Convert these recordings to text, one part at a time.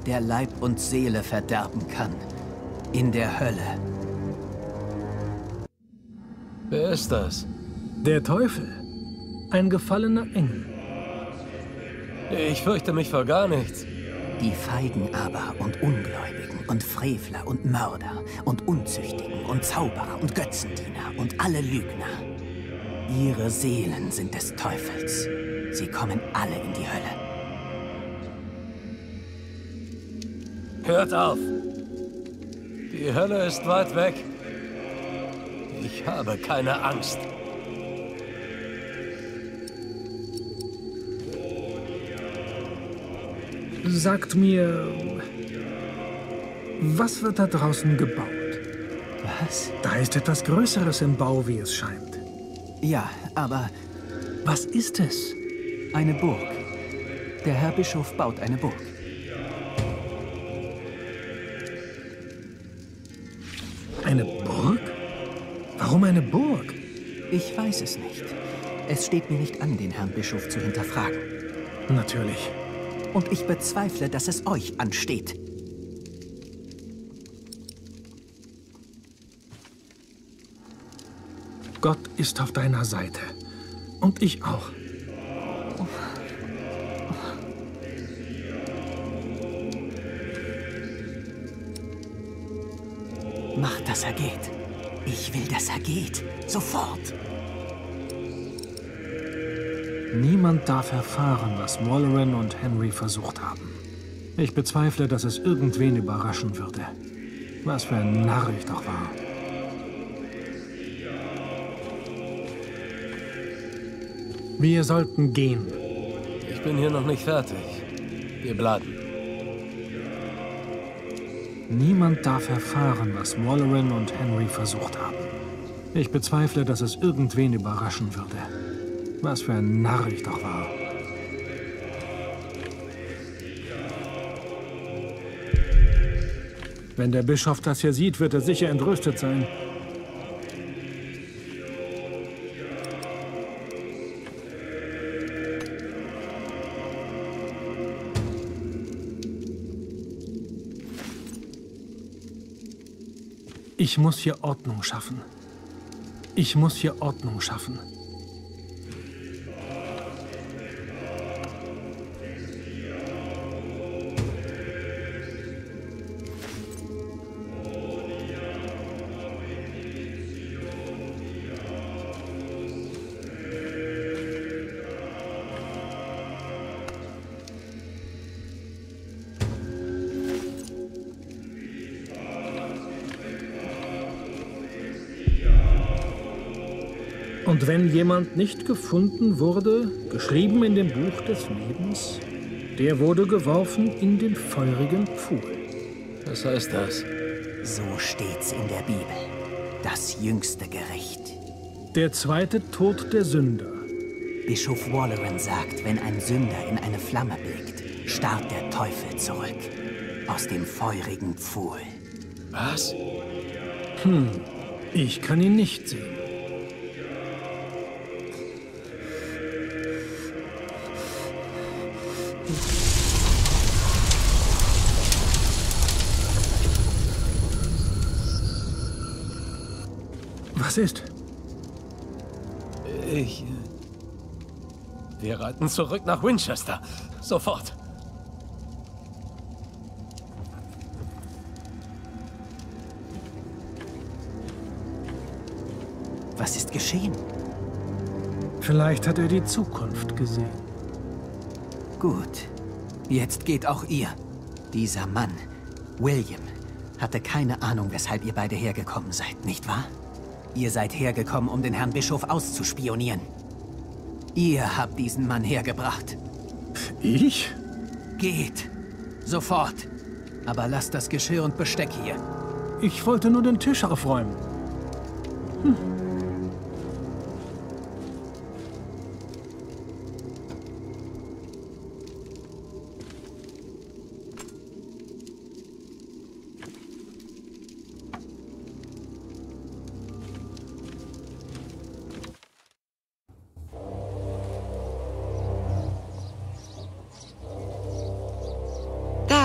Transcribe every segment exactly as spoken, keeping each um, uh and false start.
der Leib und Seele verderben kann. In der Hölle. Wer ist das? Der Teufel. Ein gefallener Engel. Ich fürchte mich vor gar nichts. Die Feigen aber und Ungläubigen und Frevler und Mörder und Unzüchtigen und Zauberer und Götzendiener und alle Lügner. Ihre Seelen sind des Teufels. Sie kommen alle in die Hölle. Hört auf! Die Hölle ist weit weg. Ich habe keine Angst. Sagt mir, was wird da draußen gebaut? Was? Da ist etwas Größeres im Bau, wie es scheint. Ja, aber Was ist es? eine Burg. Der Herr Bischof baut eine Burg. Eine Burg? Warum eine Burg? Ich weiß es nicht. Es steht mir nicht an, den Herrn Bischof zu hinterfragen. Natürlich. Und ich bezweifle, dass es euch ansteht. Gott ist auf deiner Seite. Und ich auch. Macht, dass er geht. Ich will, dass er geht. Sofort. Niemand darf erfahren, was Walleran und Henry versucht haben. Ich bezweifle, dass es irgendwen überraschen würde. Was für ein Narr ich doch war. Wir sollten gehen. Ich bin hier noch nicht fertig. Wir bleiben. Niemand darf erfahren, was Walleran und Henry versucht haben. Ich bezweifle, dass es irgendwen überraschen würde. Was für ein Narr ich doch war. Wenn der Bischof das hier sieht, wird er sicher entrüstet sein. Ich muss hier Ordnung schaffen. Ich muss hier Ordnung schaffen. Und wenn jemand nicht gefunden wurde, geschrieben in dem Buch des Lebens, der wurde geworfen in den feurigen Pfuhl. Was heißt das? So steht's in der Bibel. Das jüngste Gericht. Der zweite Tod der Sünder. Bischof Walleran sagt, wenn ein Sünder in eine Flamme blickt, starrt der Teufel zurück. Aus dem feurigen Pfuhl. Was? Hm, ich kann ihn nicht sehen. Was ist? Ich... Wir reiten zurück nach Winchester. Sofort. Was ist geschehen? Vielleicht hat er die Zukunft gesehen. Gut. Jetzt geht auch ihr. Dieser Mann, William, hatte keine Ahnung, weshalb ihr beide hergekommen seid, nicht wahr? Ihr seid hergekommen, um den Herrn Bischof auszuspionieren. Ihr habt diesen Mann hergebracht. Ich? Geht. Sofort. Aber lasst das Geschirr und Besteck hier. Ich wollte nur den Tisch aufräumen. Hm.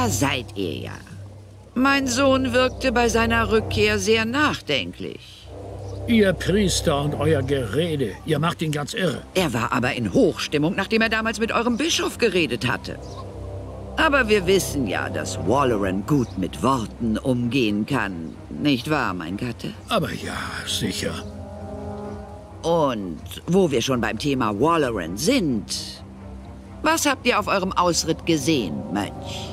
da seid ihr ja. Mein Sohn wirkte bei seiner Rückkehr sehr nachdenklich. Ihr Priester und euer Gerede, ihr macht ihn ganz irre. Er war aber in Hochstimmung, nachdem er damals mit eurem Bischof geredet hatte. Aber wir wissen ja, dass Walloran gut mit Worten umgehen kann. Nicht wahr, mein Gatte? Aber ja, sicher. Und wo wir schon beim Thema Walloran sind, was habt ihr auf eurem Ausritt gesehen, Mönch?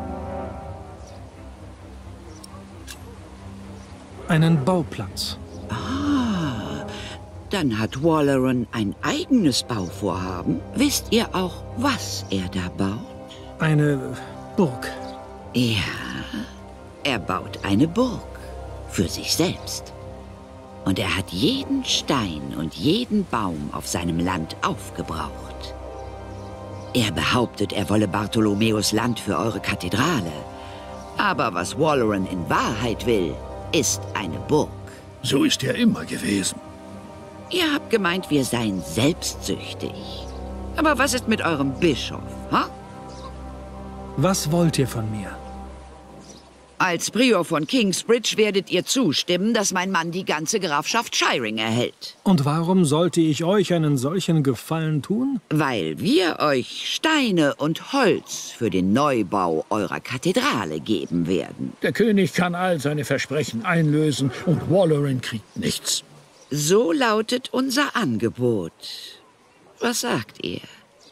Einen Bauplatz. Ah, dann hat Walloran ein eigenes Bauvorhaben. Wisst ihr auch, was er da baut? Eine Burg. Ja, er baut eine Burg für sich selbst. Und er hat jeden Stein und jeden Baum auf seinem Land aufgebraucht. Er behauptet, er wolle Bartholomäus Land für eure Kathedrale. Aber was Walloran in Wahrheit will, ist eine Burg. So ist er immer gewesen. Ihr habt gemeint, wir seien selbstsüchtig. Aber was ist mit eurem Bischof, ha? Was wollt ihr von mir? Als Prior von Kingsbridge werdet ihr zustimmen, dass mein Mann die ganze Grafschaft Shiring erhält. Und warum sollte ich euch einen solchen Gefallen tun? Weil wir euch Steine und Holz für den Neubau eurer Kathedrale geben werden. Der König kann all seine Versprechen einlösen und Walloran kriegt nichts. So lautet unser Angebot. Was sagt ihr?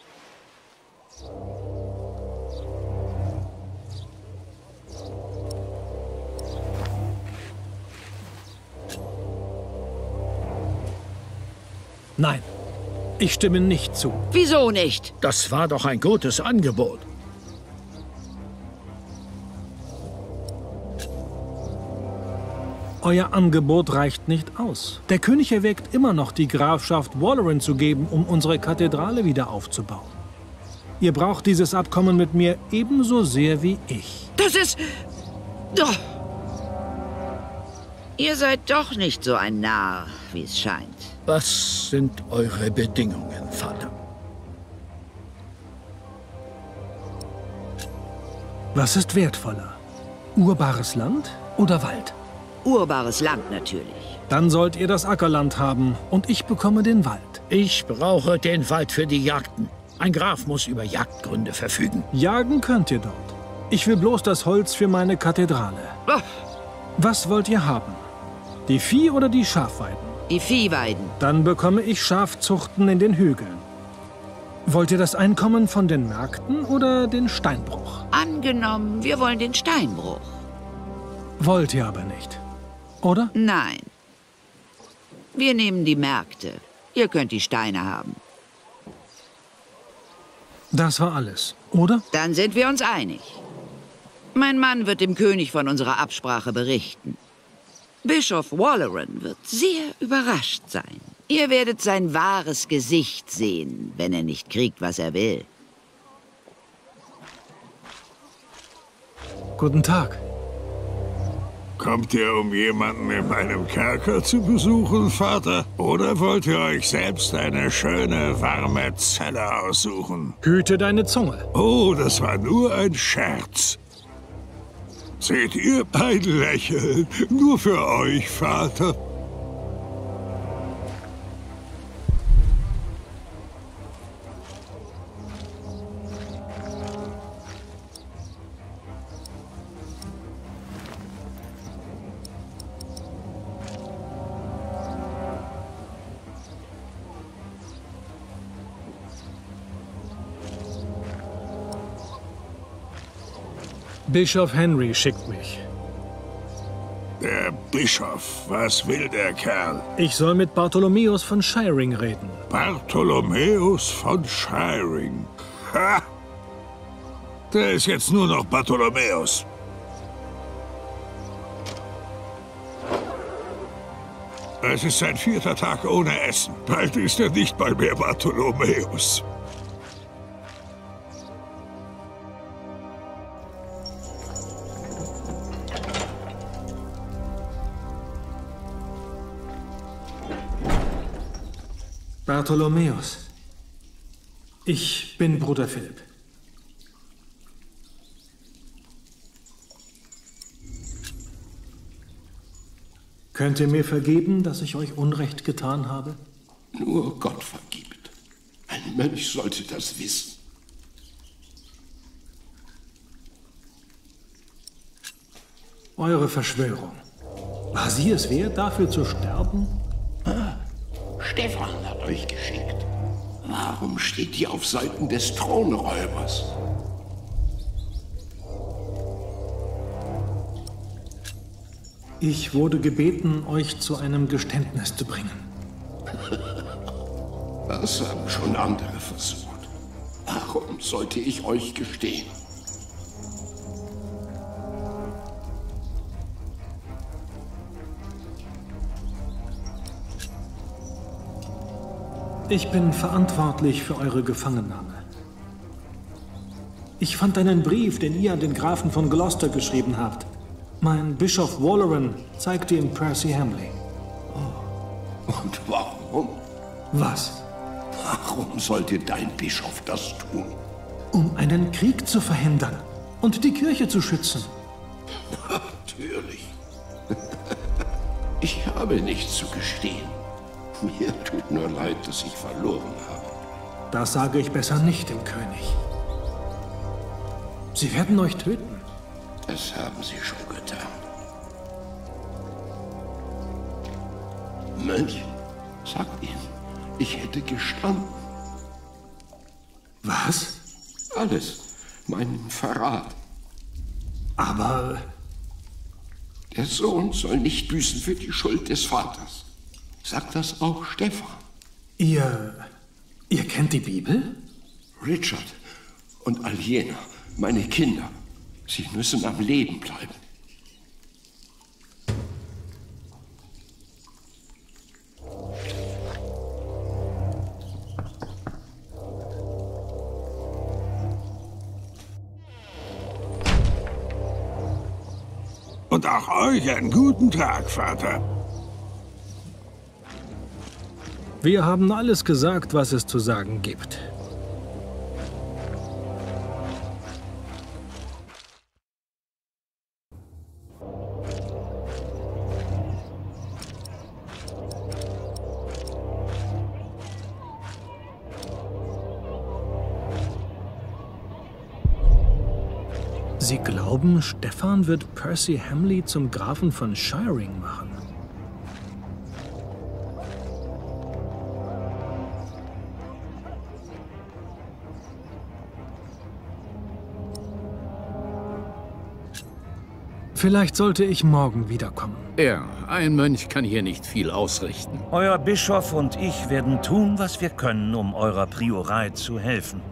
Nein, ich stimme nicht zu. Wieso nicht? Das war doch ein gutes Angebot. Euer Angebot reicht nicht aus. Der König erwägt immer noch, die Grafschaft Walloran zu geben, um unsere Kathedrale wieder aufzubauen. Ihr braucht dieses Abkommen mit mir ebenso sehr wie ich. Das ist... Doch. Ihr seid doch nicht so ein Narr, wie es scheint. Was sind eure Bedingungen, Vater? Was ist wertvoller? Urbares Land oder Wald? Urbares Land natürlich. Dann sollt ihr das Ackerland haben und ich bekomme den Wald. Ich brauche den Wald für die Jagden. Ein Graf muss über Jagdgründe verfügen. Jagen könnt ihr dort. Ich will bloß das Holz für meine Kathedrale. Oh. Was wollt ihr haben? Die Vieh- oder die Schafweiden? Die Viehweiden. Dann bekomme ich Schafzuchten in den Hügeln. Wollt ihr das Einkommen von den Märkten oder den Steinbruch? Angenommen, wir wollen den Steinbruch. Wollt ihr aber nicht, oder? Nein. Wir nehmen die Märkte. Ihr könnt die Steine haben. Das war alles, oder? Dann sind wir uns einig. Mein Mann wird dem König von unserer Absprache berichten. Bischof Walloran wird sehr überrascht sein. Ihr werdet sein wahres Gesicht sehen, wenn er nicht kriegt, was er will. Guten Tag. Kommt ihr, um jemanden in meinem Kerker zu besuchen, Vater? Oder wollt ihr euch selbst eine schöne, warme Zelle aussuchen? Hüte deine Zunge. Oh, das war nur ein Scherz. Seht ihr ein Lächeln? Nur für euch, Vater. Bischof Henry schickt mich. Der Bischof, was will der Kerl? Ich soll mit Bartholomäus von Shiring reden. Bartholomäus von Shiring. Ha! Der ist jetzt nur noch Bartholomäus. Es ist sein vierter Tag ohne Essen. Bald ist er nicht mal mehr Bartholomäus. Bartholomäus. Ich bin Bruder Philipp. Könnt ihr mir vergeben, dass ich euch Unrecht getan habe? Nur Gott vergibt. Ein Mönch sollte das wissen. Eure Verschwörung. War sie es wert, dafür zu sterben? Ah, Stefan hat euch geschickt. Warum steht ihr auf Seiten des Thronräubers? Ich wurde gebeten, euch zu einem Geständnis zu bringen. Das haben schon andere versucht. Warum sollte ich euch gestehen? Ich bin verantwortlich für eure Gefangennahme. Ich fand einen Brief, den ihr an den Grafen von Gloucester geschrieben habt. Mein Bischof Walloran zeigte ihn Percy Hamley. Oh. Und warum? Was? Warum sollte dein Bischof das tun? Um einen Krieg zu verhindern und die Kirche zu schützen. Natürlich. Ich habe nichts zu gestehen. Mir tut nur leid, dass ich verloren habe. Das sage ich besser nicht dem König. Sie werden euch töten. Das haben sie schon getan. Mönch, sagt ihm, ich hätte gestanden. Was? Alles. Meinen Verrat. Aber... Der Sohn soll nicht büßen für die Schuld des Vaters. Sagt das auch Stefan. Ihr... ihr kennt die Bibel? Richard und Aliena, meine Kinder, sie müssen am Leben bleiben. Und auch euch einen guten Tag, Vater. Wir haben alles gesagt, was es zu sagen gibt. Sie glauben, Stefan wird Percy Hamley zum Grafen von Shiring machen? Vielleicht sollte ich morgen wiederkommen. Ja, ein Mönch kann hier nicht viel ausrichten. Euer Bischof und ich werden tun, was wir können, um eurer Priorei zu helfen.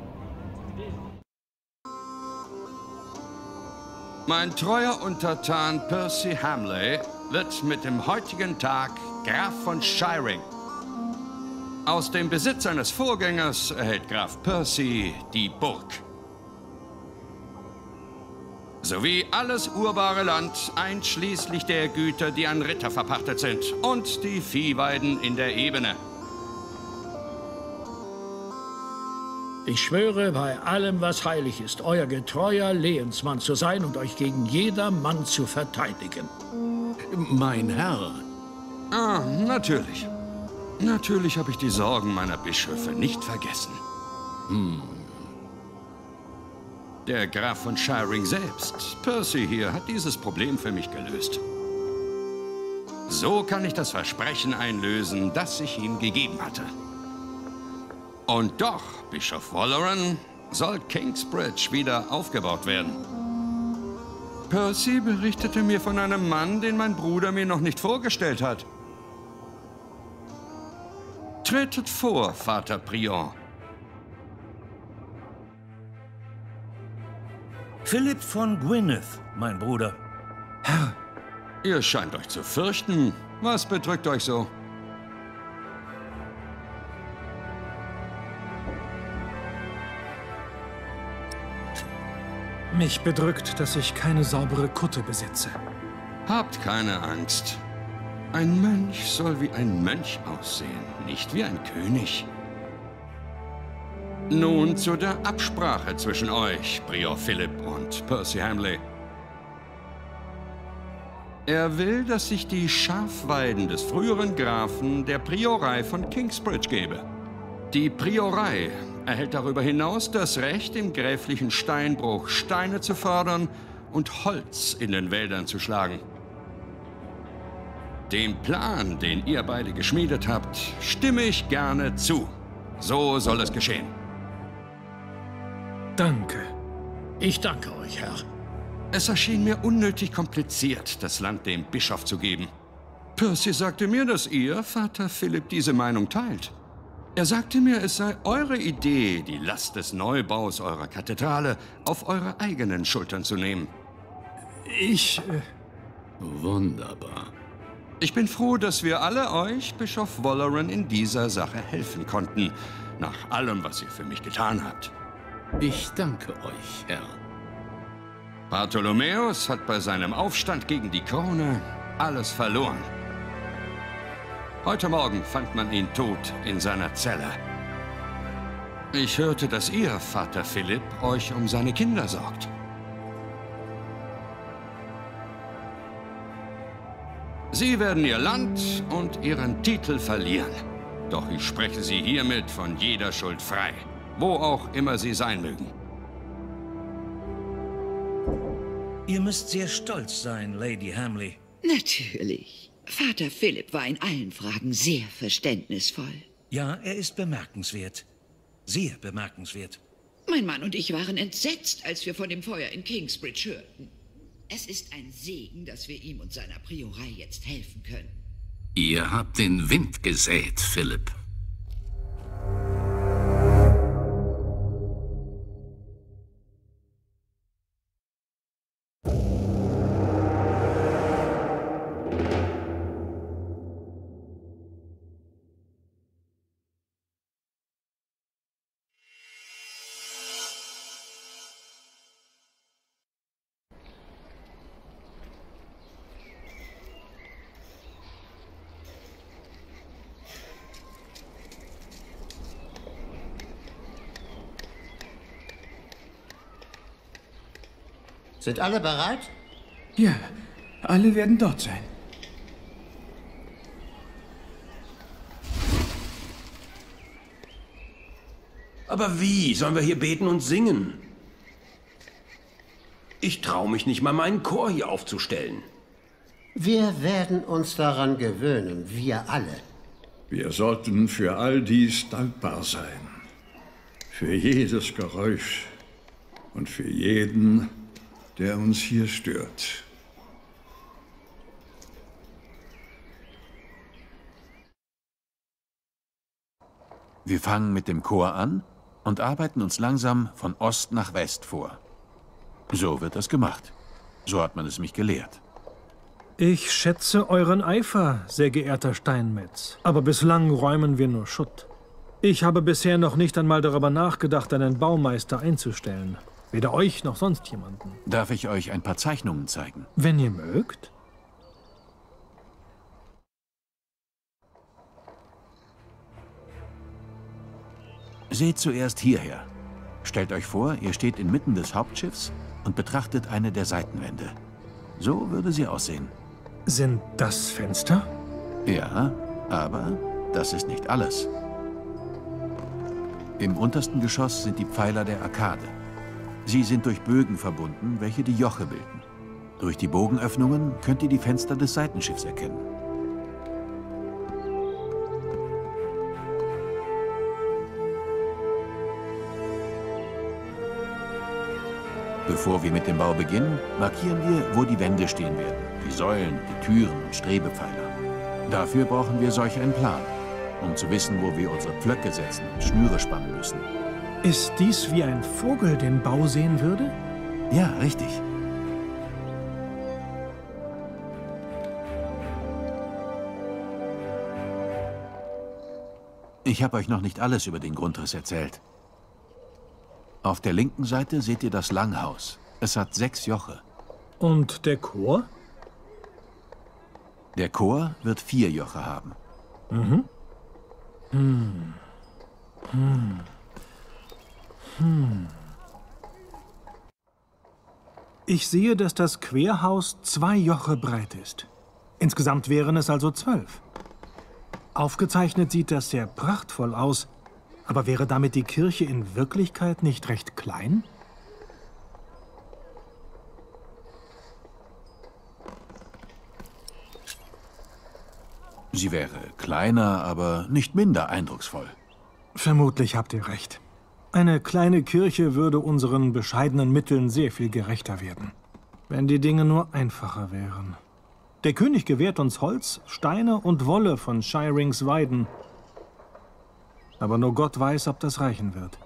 Mein treuer Untertan Percy Hamley wird mit dem heutigen Tag Graf von Shiring. Aus dem Besitz seines Vorgängers erhält Graf Percy die Burg. Sowie alles urbare Land, einschließlich der Güter, die an Ritter verpachtet sind, und die Viehweiden in der Ebene. Ich schwöre bei allem, was heilig ist, euer getreuer Lehensmann zu sein und euch gegen jedermann zu verteidigen. Mein Herr. Ah, natürlich. Natürlich habe ich die Sorgen meiner Bischöfe nicht vergessen. Hm. Der Graf von Shiring selbst, Percy hier, hat dieses Problem für mich gelöst. So kann ich das Versprechen einlösen, das ich ihm gegeben hatte. Und doch, Bischof Walloran, soll Kingsbridge wieder aufgebaut werden. Percy berichtete mir von einem Mann, den mein Bruder mir noch nicht vorgestellt hat. Tretet vor, Vater Prior. Philipp von Gwynedd, mein Bruder. Herr, Ihr scheint euch zu fürchten. Was bedrückt euch so? mich bedrückt, dass ich keine saubere Kutte besitze. Habt keine Angst. Ein Mönch soll wie ein Mönch aussehen, nicht wie ein König. Nun zu der Absprache zwischen euch, Prior Philipp und Percy Hamley. Er will, dass ich die Schafweiden des früheren Grafen der Priorei von Kingsbridge gebe. Die Priorei erhält darüber hinaus das Recht, im gräflichen Steinbruch Steine zu fördern und Holz in den Wäldern zu schlagen. Dem Plan, den ihr beide geschmiedet habt, stimme ich gerne zu. So soll es geschehen. Danke. Ich danke euch, Herr. Es erschien mir unnötig kompliziert, das Land dem Bischof zu geben. Percy sagte mir, dass ihr, Vater Philipp, diese Meinung teilt. Er sagte mir, es sei eure Idee, die Last des Neubaus eurer Kathedrale auf eure eigenen Schultern zu nehmen. Ich... Äh Wunderbar. Ich bin froh, dass wir alle euch, Bischof Walleran, in dieser Sache helfen konnten. Nach allem, was ihr für mich getan habt. Ich danke euch, Herr. Bartholomäus hat bei seinem Aufstand gegen die Krone alles verloren. Heute Morgen fand man ihn tot in seiner Zelle. Ich hörte, dass ihr, Vater Philipp, euch um seine Kinder sorgt. Sie werden ihr Land und ihren Titel verlieren. Doch ich spreche sie hiermit von jeder Schuld frei, wo auch immer sie sein mögen. Ihr müsst sehr stolz sein, Lady Hamley. Natürlich. Vater Philipp war in allen Fragen sehr verständnisvoll. Ja, er ist bemerkenswert. Sehr bemerkenswert. Mein Mann und ich waren entsetzt, als wir von dem Feuer in Kingsbridge hörten. Es ist ein Segen, dass wir ihm und seiner Priorei jetzt helfen können. Ihr habt den Wind gesät, Philipp. Sind alle bereit? Ja, alle werden dort sein. Aber wie sollen wir hier beten und singen? Ich traue mich nicht mal, meinen Chor hier aufzustellen. Wir werden uns daran gewöhnen, wir alle. Wir sollten für all dies dankbar sein. Für jedes Geräusch und für jeden, der uns hier stört. Wir fangen mit dem Chor an und arbeiten uns langsam von Ost nach West vor. So wird das gemacht. So hat man es mich gelehrt. Ich schätze euren Eifer, sehr geehrter Steinmetz. Aber bislang räumen wir nur Schutt. Ich habe bisher noch nicht einmal darüber nachgedacht, einen Baumeister einzustellen. Weder euch noch sonst jemanden. Darf ich euch ein paar Zeichnungen zeigen? Wenn ihr mögt. Seht zuerst hierher. Stellt euch vor, ihr steht inmitten des Hauptschiffs und betrachtet eine der Seitenwände. So würde sie aussehen. Sind das Fenster? Ja, aber das ist nicht alles. Im untersten Geschoss sind die Pfeiler der Arkade. Sie sind durch Bögen verbunden, welche die Joche bilden. Durch die Bogenöffnungen könnt ihr die Fenster des Seitenschiffs erkennen. Bevor wir mit dem Bau beginnen, markieren wir, wo die Wände stehen werden. Die Säulen, die Türen und Strebepfeiler. Dafür brauchen wir solch einen Plan, um zu wissen, wo wir unsere Pflöcke setzen und Schnüre spannen müssen. Ist dies wie ein Vogel den Bau sehen würde? Ja, richtig. Ich habe euch noch nicht alles über den Grundriss erzählt. Auf der linken Seite seht ihr das Langhaus. Es hat sechs Joche. Und der Chor? Der Chor wird vier Joche haben. Mhm. Hm. Hm. Hm. Ich sehe, dass das Querhaus zwei Joche breit ist. Insgesamt wären es also zwölf. Aufgezeichnet sieht das sehr prachtvoll aus, aber wäre damit die Kirche in Wirklichkeit nicht recht klein? Sie wäre kleiner, aber nicht minder eindrucksvoll. Vermutlich habt ihr recht. Eine kleine Kirche würde unseren bescheidenen Mitteln sehr viel gerechter werden, wenn die Dinge nur einfacher wären. Der König gewährt uns Holz, Steine und Wolle von Shirings Weiden. Aber nur Gott weiß, ob das reichen wird.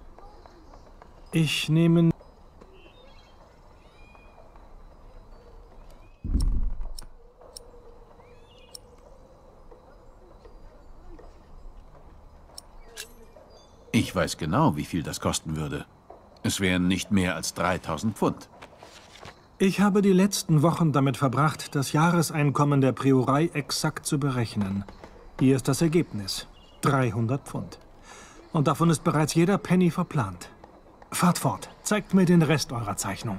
Ich nehme... Ich weiß genau, wie viel das kosten würde. Es wären nicht mehr als dreitausend Pfund. Ich habe die letzten Wochen damit verbracht, das Jahreseinkommen der Priorei exakt zu berechnen. Hier ist das Ergebnis. dreihundert Pfund. Und davon ist bereits jeder Penny verplant. Fahrt fort. Zeigt mir den Rest eurer Zeichnung.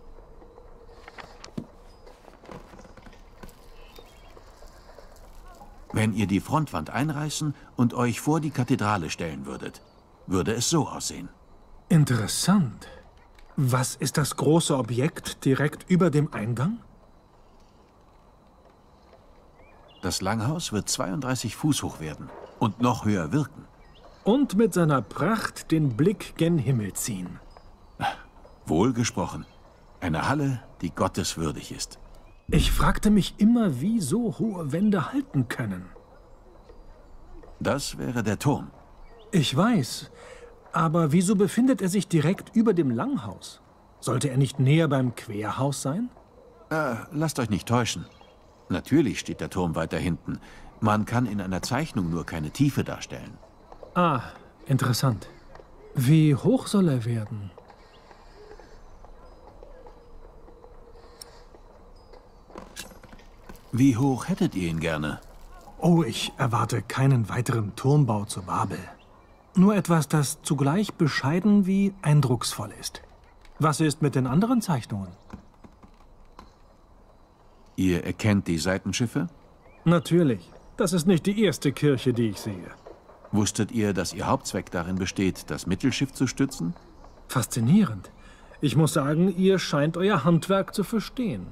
Wenn ihr die Frontwand einreißen und euch vor die Kathedrale stellen würdet, würde es so aussehen. Interessant. Was ist das große Objekt direkt über dem Eingang? Das Langhaus wird zweiunddreißig Fuß hoch werden und noch höher wirken. Und mit seiner Pracht den Blick gen Himmel ziehen. Wohlgesprochen. Eine Halle, die Gottes würdig ist. Ich fragte mich immer, wie so hohe Wände halten können. Das wäre der Turm. Ich weiß, aber wieso befindet er sich direkt über dem Langhaus? Sollte er nicht näher beim Querhaus sein? Äh, lasst euch nicht täuschen. Natürlich steht der Turm weiter hinten. Man kann in einer Zeichnung nur keine Tiefe darstellen. Ah, interessant. Wie hoch soll er werden? Wie hoch hättet ihr ihn gerne? Oh, ich erwarte keinen weiteren Turmbau zu Babel. Nur etwas, das zugleich bescheiden wie eindrucksvoll ist. Was ist mit den anderen Zeichnungen? Ihr erkennt die Seitenschiffe? Natürlich. Das ist nicht die erste Kirche, die ich sehe. Wusstet ihr, dass ihr Hauptzweck darin besteht, das Mittelschiff zu stützen? Faszinierend. Ich muss sagen, ihr scheint euer Handwerk zu verstehen.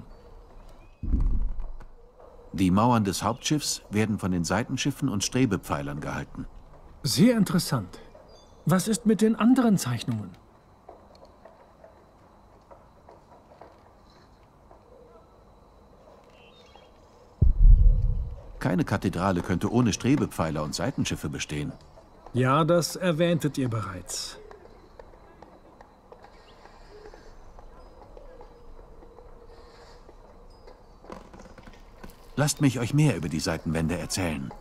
Die Mauern des Hauptschiffs werden von den Seitenschiffen und Strebepfeilern gehalten. Sehr interessant. Was ist mit den anderen Zeichnungen? Keine Kathedrale könnte ohne Strebepfeiler und Seitenschiffe bestehen. Ja, das erwähntet ihr bereits. Lasst mich euch mehr über die Seitenwände erzählen.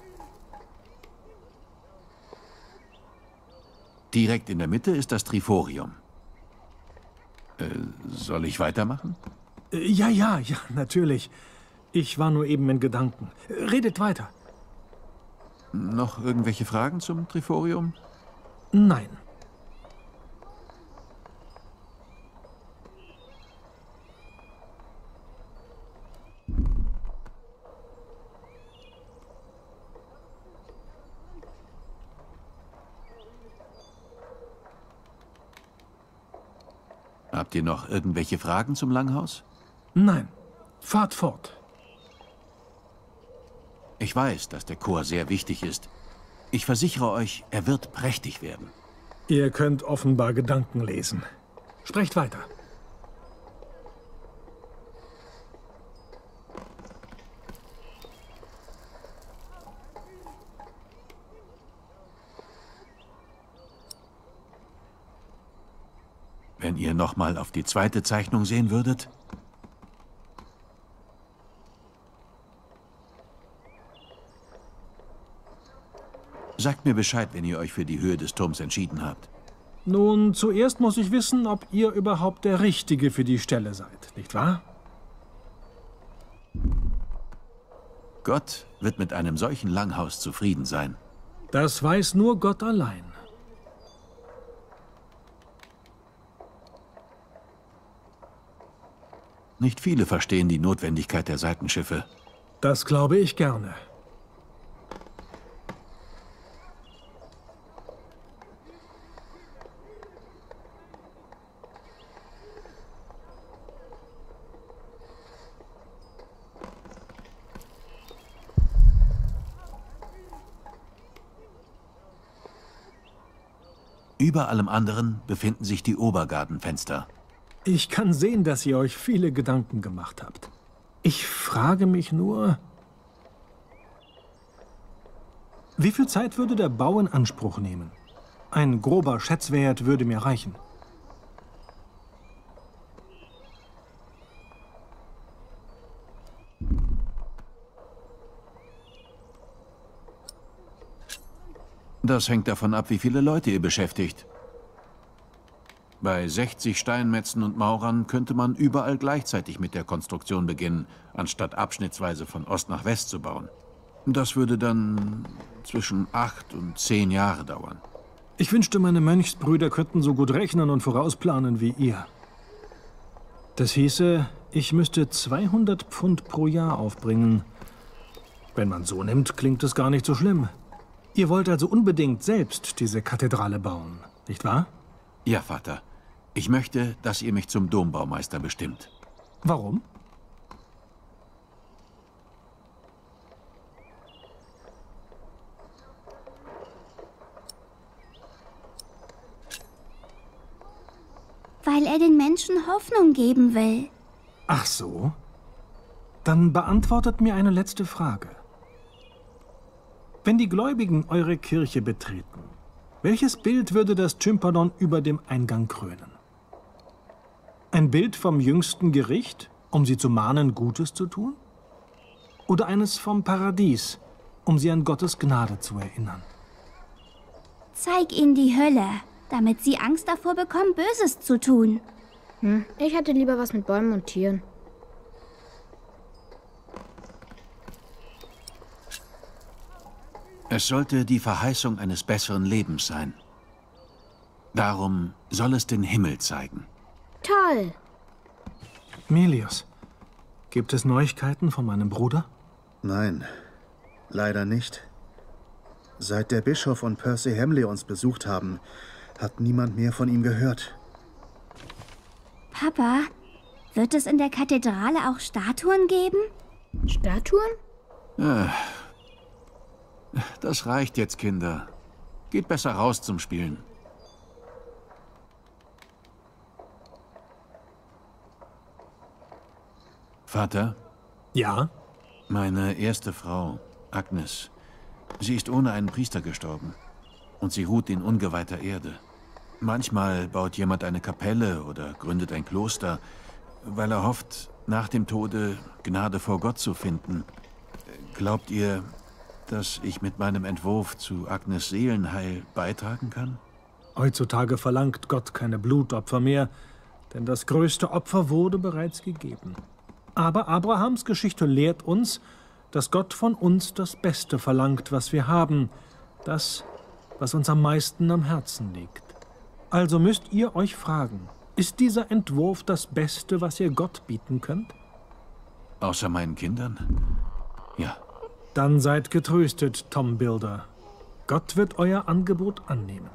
Direkt in der Mitte ist das Triforium. Äh, soll ich weitermachen? Ja, ja, ja, natürlich. Ich war nur eben in Gedanken. Redet weiter. Noch irgendwelche Fragen zum Triforium? Nein. Habt ihr noch irgendwelche Fragen zum Langhaus? Nein. Fahrt fort. Ich weiß, dass der Chor sehr wichtig ist. Ich versichere euch, er wird prächtig werden. Ihr könnt offenbar Gedanken lesen. Sprecht weiter. Wenn ihr noch mal auf die zweite Zeichnung sehen würdet. Sagt mir Bescheid, wenn ihr euch für die Höhe des Turms entschieden habt. Nun, zuerst muss ich wissen, ob ihr überhaupt der Richtige für die Stelle seid, nicht wahr? Gott wird mit einem solchen Langhaus zufrieden sein. Das weiß nur Gott allein. Nicht viele verstehen die Notwendigkeit der Seitenschiffe. Das glaube ich gerne. Über allem anderen befinden sich die Obergartenfenster. Ich kann sehen, dass ihr euch viele Gedanken gemacht habt. Ich frage mich nur, wie viel Zeit würde der Bau in Anspruch nehmen? Ein grober Schätzwert würde mir reichen. Das hängt davon ab, wie viele Leute ihr beschäftigt. Bei sechzig Steinmetzen und Maurern könnte man überall gleichzeitig mit der Konstruktion beginnen, anstatt abschnittsweise von Ost nach West zu bauen. Das würde dann zwischen acht und zehn Jahre dauern. Ich wünschte, meine Mönchsbrüder könnten so gut rechnen und vorausplanen wie ihr. Das hieße, ich müsste zweihundert Pfund pro Jahr aufbringen. Wenn man so nimmt, klingt es gar nicht so schlimm. Ihr wollt also unbedingt selbst diese Kathedrale bauen, nicht wahr? Ja, Vater. Ich möchte, dass ihr mich zum Dombaumeister bestimmt. Warum? Weil er den Menschen Hoffnung geben will. Ach so? Dann beantwortet mir eine letzte Frage. Wenn die Gläubigen eure Kirche betreten, welches Bild würde das Tympadon über dem Eingang krönen? Ein Bild vom jüngsten Gericht, um sie zu mahnen, Gutes zu tun? Oder eines vom Paradies, um sie an Gottes Gnade zu erinnern? Zeig ihnen die Hölle, damit sie Angst davor bekommen, Böses zu tun. Hm, ich hätte lieber was mit Bäumen und Tieren. Es sollte die Verheißung eines besseren Lebens sein. Darum soll es den Himmel zeigen. Toll! Melius, gibt es Neuigkeiten von meinem Bruder? Nein, leider nicht. Seit der Bischof und Percy Hamley uns besucht haben, hat niemand mehr von ihm gehört. Papa, wird es in der Kathedrale auch Statuen geben? Statuen? Ja. Das reicht jetzt, Kinder. Geht besser raus zum Spielen. Vater? Ja? Meine erste Frau, Agnes, sie ist ohne einen Priester gestorben. Und sie ruht in ungeweihter Erde. Manchmal baut jemand eine Kapelle oder gründet ein Kloster, weil er hofft, nach dem Tode Gnade vor Gott zu finden. Glaubt ihr, dass ich mit meinem Entwurf zu Agnes Seelenheil beitragen kann? Heutzutage verlangt Gott keine Blutopfer mehr, denn das größte Opfer wurde bereits gegeben. Aber Abrahams Geschichte lehrt uns, dass Gott von uns das Beste verlangt, was wir haben, das, was uns am meisten am Herzen liegt. Also müsst ihr euch fragen, ist dieser Entwurf das Beste, was ihr Gott bieten könnt? Außer meinen Kindern? Ja. Dann seid getröstet, Tom Builder. Gott wird euer Angebot annehmen.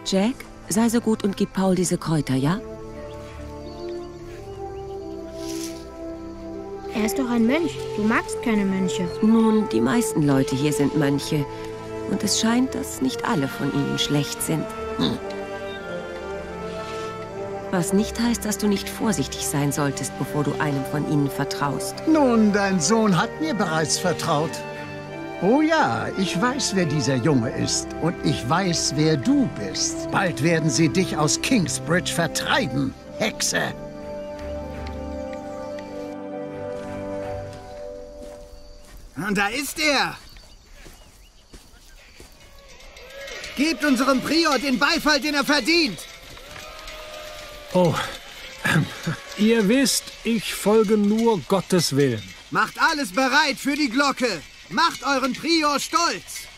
Jack, sei so gut und gib Paul diese Kräuter, ja? Er ist doch ein Mönch. Du magst keine Mönche. Nun, die meisten Leute hier sind Mönche. Und es scheint, dass nicht alle von ihnen schlecht sind. Hm. Was nicht heißt, dass du nicht vorsichtig sein solltest, bevor du einem von ihnen vertraust. Nun, dein Sohn hat mir bereits vertraut. Oh ja, ich weiß, wer dieser Junge ist. Und ich weiß, wer du bist. Bald werden sie dich aus Kingsbridge vertreiben, Hexe. Und da ist er. Gebt unserem Prior den Beifall, den er verdient. Oh, ähm, ihr wisst, ich folge nur Gottes Willen. Macht alles bereit für die Glocke. Macht euren Prior stolz.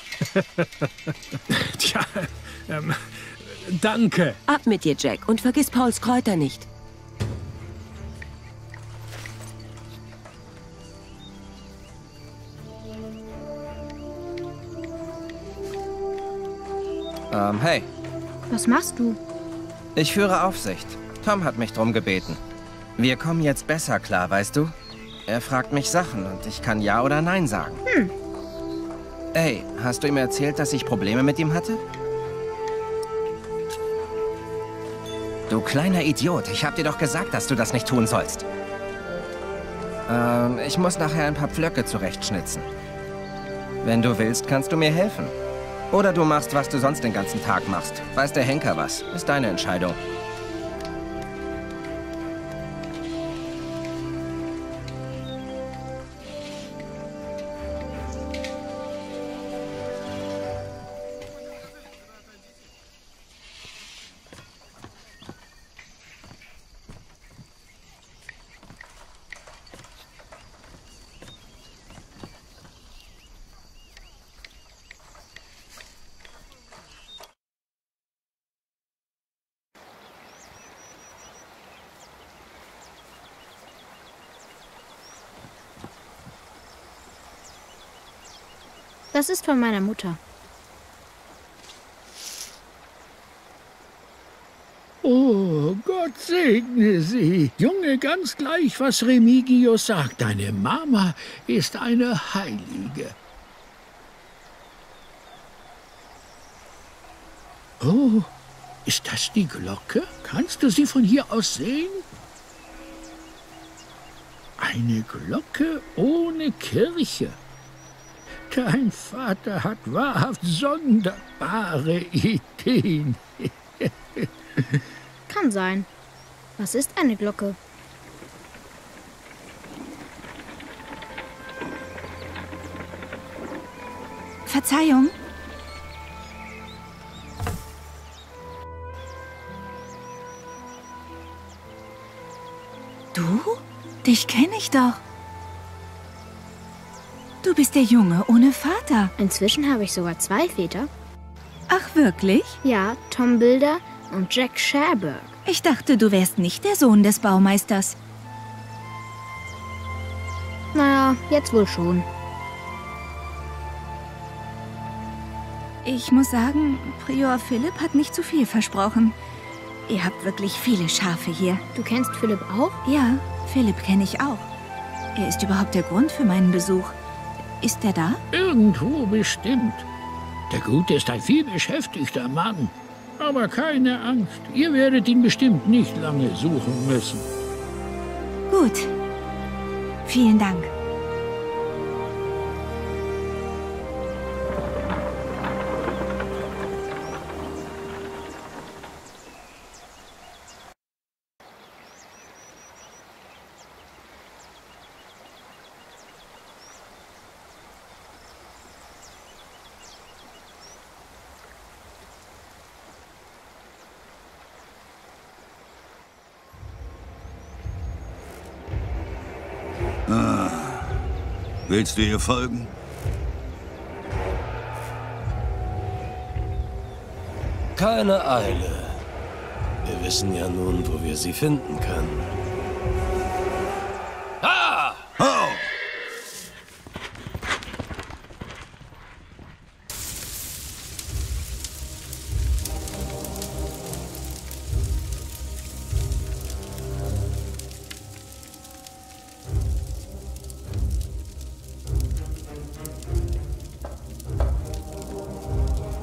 Tja, ähm, danke. Ab mit dir, Jack, und vergiss Pauls Kräuter nicht. Ähm, hey. Was machst du? Ich führe Aufsicht. Tom hat mich drum gebeten. Wir kommen jetzt besser klar, weißt du? Er fragt mich Sachen und ich kann Ja oder Nein sagen. Hm. Ey, hast du ihm erzählt, dass ich Probleme mit ihm hatte? Du kleiner Idiot, ich hab dir doch gesagt, dass du das nicht tun sollst. Ähm, ich muss nachher ein paar Pflöcke zurechtschnitzen. Wenn du willst, kannst du mir helfen. Oder du machst, was du sonst den ganzen Tag machst. Weiß der Henker was. Ist deine Entscheidung. Das ist von meiner Mutter. Oh, Gott segne sie. Junge, ganz gleich, was Remigius sagt. Deine Mama ist eine Heilige. Oh, ist das die Glocke? Kannst du sie von hier aus sehen? Eine Glocke ohne Kirche. Dein Vater hat wahrhaft sonderbare Ideen. Kann sein. Was ist eine Glocke? Verzeihung. Du? Dich kenne ich doch. Du bist der Junge ohne Vater. Inzwischen habe ich sogar zwei Väter. Ach, wirklich? Ja, Tom Bilder und Jack Sherburg. Ich dachte, du wärst nicht der Sohn des Baumeisters. Naja, jetzt wohl schon. Ich muss sagen, Prior Philipp hat nicht zu viel versprochen. Ihr habt wirklich viele Schafe hier. Du kennst Philipp auch? Ja, Philipp kenne ich auch. Er ist überhaupt der Grund für meinen Besuch. Ist er da? Irgendwo bestimmt. Der Gute ist ein vielbeschäftigter Mann. Aber keine Angst, ihr werdet ihn bestimmt nicht lange suchen müssen. Gut. Vielen Dank. Ah. Willst du ihr folgen? Keine Eile. Wir wissen ja nun, wo wir sie finden können. Ah! Oh!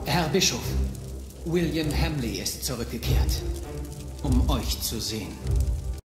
Herr Bischof, William Hamley ist zurückgekehrt, um euch zu sehen.